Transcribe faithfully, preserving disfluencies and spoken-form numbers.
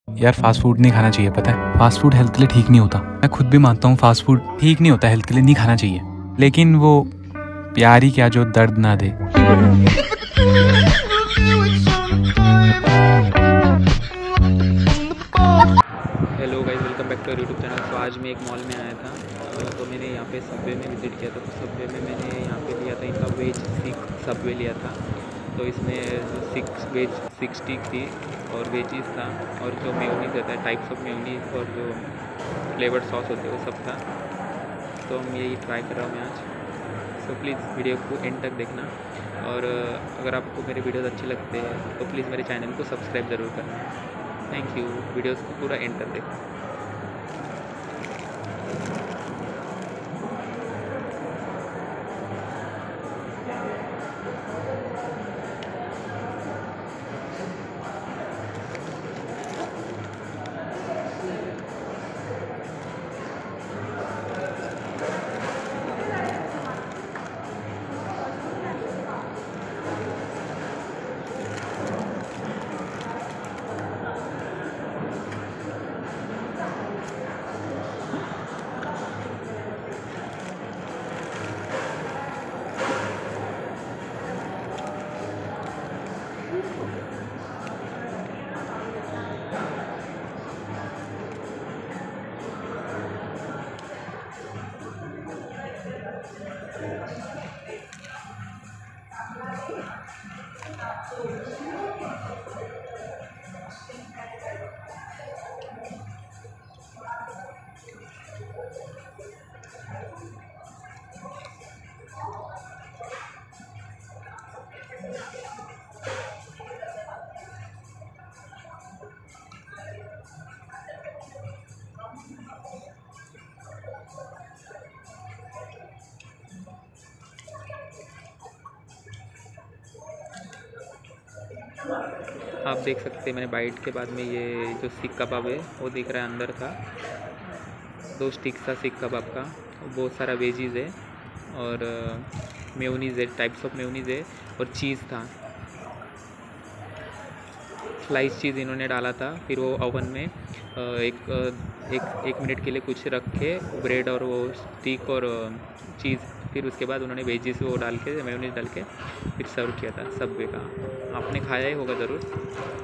यार fast food नहीं खाना चाहिए, पता है फास्ट फूड हेल्थ के लिए ठीक नहीं होता। मैं खुद भी मानता हूँ फास्ट फूड ठीक नहीं होता, हेल्थ के लिए नहीं खाना चाहिए, लेकिन वो प्यार ही क्या जो दर्द ना दे। Hello guys, welcome back to YouTube channel. तो आज मैं एक मॉल में आया था, तो मैंने यहाँ पे सबवे में विज़िट किया था। तो सबवे में मैंने यहाँ पे लिया था इनका वेज सिक सबवे लिया था। तो इसमें जो सिक्स वेज सिक्स स्टिक थी और वेजीज था, और जो मेयोनीज रहता है टाइप्स ऑफ मेयोनीज और जो फ्लेवर्ड सॉस होते हैं वो सब था। तो हम यही ट्राई कर रहा हूँ मैं आज। सो प्लीज़ वीडियो को एंड तक देखना, और अगर आपको मेरे वीडियोस अच्छे लगते हैं तो प्लीज़ मेरे चैनल को सब्सक्राइब ज़रूर करना। Thank you. वीडियोस को पूरा एंड तक देखना। आप देख सकते हैं मैंने बाइट के बाद में ये जो सीख कबाब है वो दिख रहा है अंदर का। दो स्टिक था सीख कबाब का, बहुत सारा वेजीज है और मेयोनीज है, टाइप्स ऑफ मेयोनीज है, और चीज़ था, स्लाइस चीज़ इन्होंने डाला था। फिर वो ओवन में एक एक एक मिनट के लिए कुछ रख के ब्रेड और वो स्टिक और चीज़, फिर उसके बाद उन्होंने वेजीज वो डाल के मेयोनीज डाल के फिर सर्व किया था सबवे का। आपने खाया ही होगा ज़रूर।